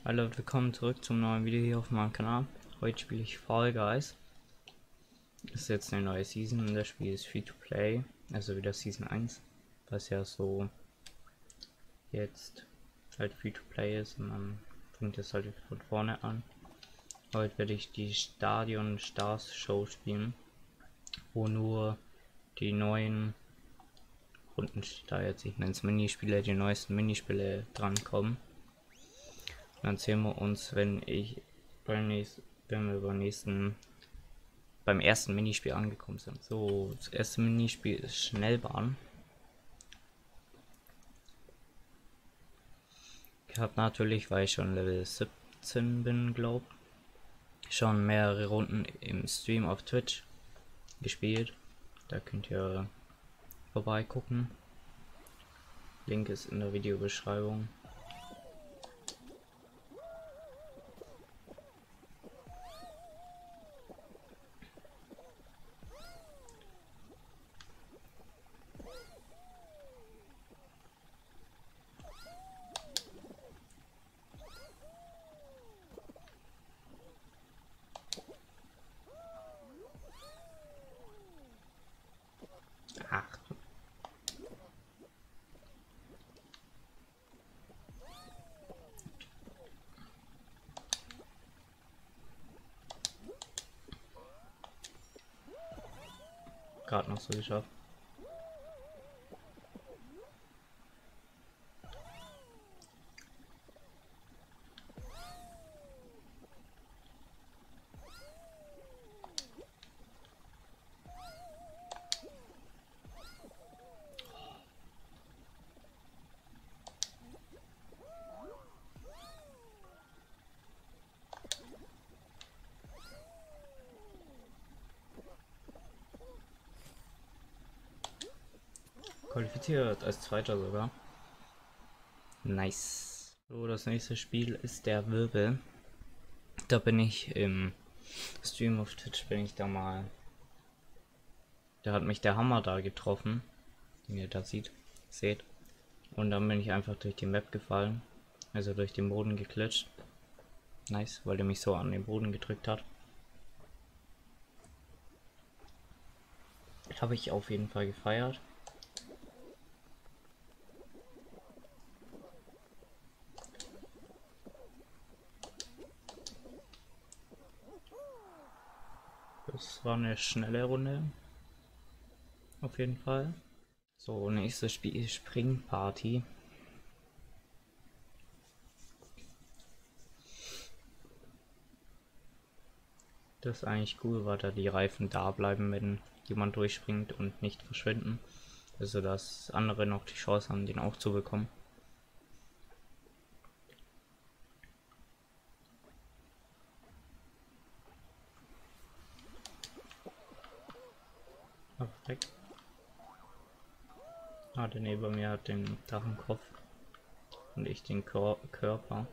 Hallo, willkommen zurück zum neuen Video hier auf meinem Kanal. Heute spiele ich Fall Guys. Das ist jetzt eine neue Season und das Spiel ist Free-to-Play, also wieder Season 1, was ja so jetzt halt Free-to-Play ist und man fängt es halt von vorne an. Heute werde ich die Stadion Stars Show spielen, wo nur die neuen Runden, da jetzt ich nenne es Minispiele, die neuesten Minispiele drankommen. Dann sehen wir uns, wenn wir beim ersten Minispiel angekommen sind. So, das erste Minispiel ist Schnellbahn. Ich habe natürlich, weil ich schon Level 17 bin, glaube schon mehrere Runden im Stream auf Twitch gespielt. Da könnt ihr vorbeigucken. Link ist in der Videobeschreibung. Ach. Gerade noch so geschafft. Qualifiziert als Zweiter sogar. Nice. So, das nächste Spiel ist der Wirbel. Da bin ich im Stream auf Twitch, bin ich da mal. Da hat mich der Hammer da getroffen, den ihr da seht. Und dann bin ich einfach durch die Map gefallen. Also durch den Boden geklitscht. Nice, weil der mich so an den Boden gedrückt hat. Habe ich auf jeden Fall gefeiert. Das war eine schnelle Runde. Auf jeden Fall. So, nächstes Spiel ist Springparty. Das ist eigentlich cool, weil da die Reifen da bleiben, wenn jemand durchspringt und nicht verschwinden. Also dass andere noch die Chance haben, den auch zu bekommen. Perfekt. Ah, der neben mir hat den Drachenkopf und ich den Körper.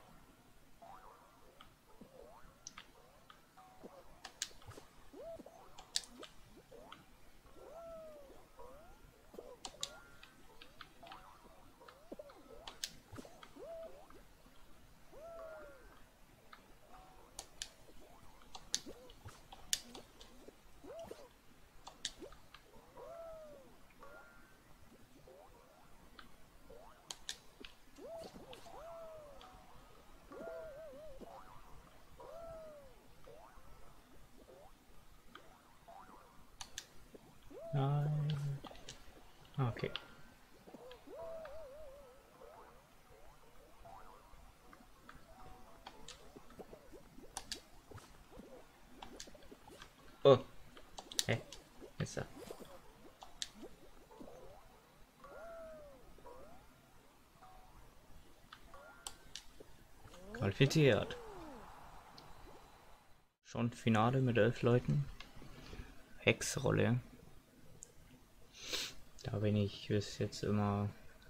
Nein. Okay. Oh. Hey. Ist er. Qualifiziert. Schon Finale mit 11 Leuten. Hexrolle. Da bin ich bis jetzt immer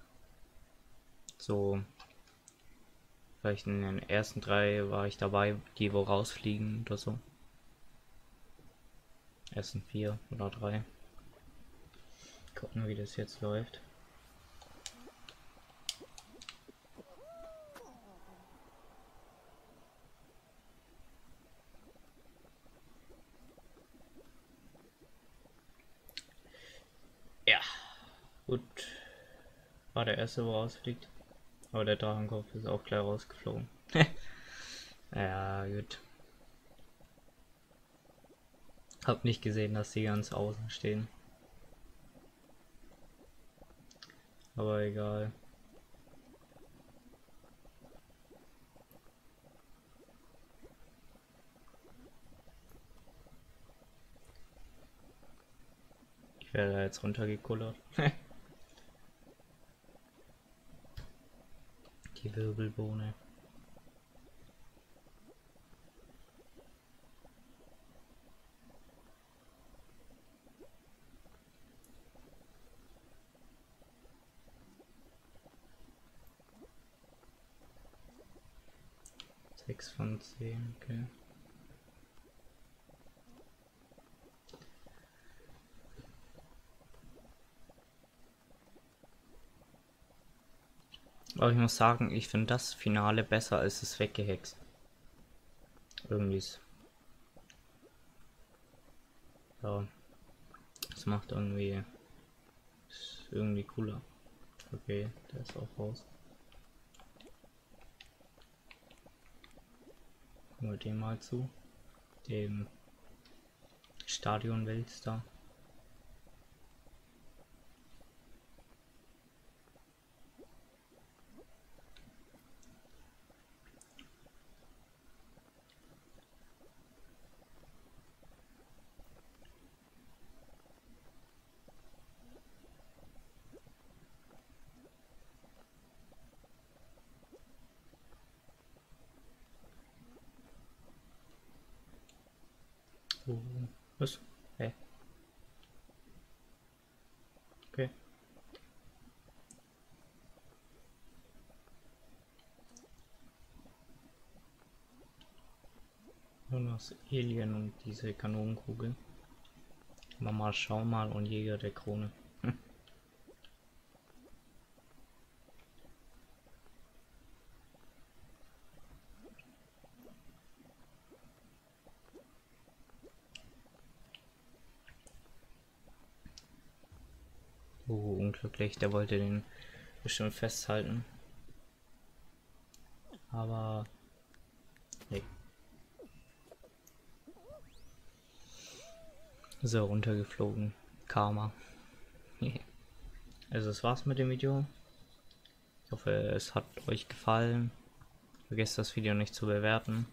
so. Vielleicht in den ersten 3 war ich dabei, die wo rausfliegen oder so. Ersten 4 oder 3. Gucken, wie das jetzt läuft. Gut. War der erste, wo rausfliegt. Aber der Drachenkopf ist auch gleich rausgeflogen. Ja, gut. Hab nicht gesehen, dass die ganz außen stehen. Aber egal. Ich werde da jetzt runtergekullert. Die Wirbelbohne. Sechs von 10, okay. Aber ich muss sagen, ich finde das Finale besser als das Weggehext. Irgendwie ist. Ja. Das macht irgendwie. Ist irgendwie cooler. Okay, der ist auch raus. Gucken wir den mal zu. Dem Stadion Weltstar. Oh, was? Hey. Okay. Nur das Alien und diese Kanonenkugel. Mama schau mal und Jäger der Krone. Oh, unglücklich, der wollte den bestimmt festhalten. Aber nee. So, runtergeflogen. Karma. Also das war's mit dem Video. Ich hoffe, es hat euch gefallen. Vergesst das Video nicht zu bewerten.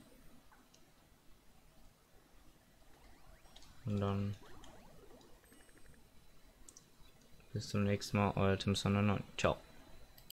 Und dann bis zum nächsten Mal, euer Tim Sonderneun. Ciao.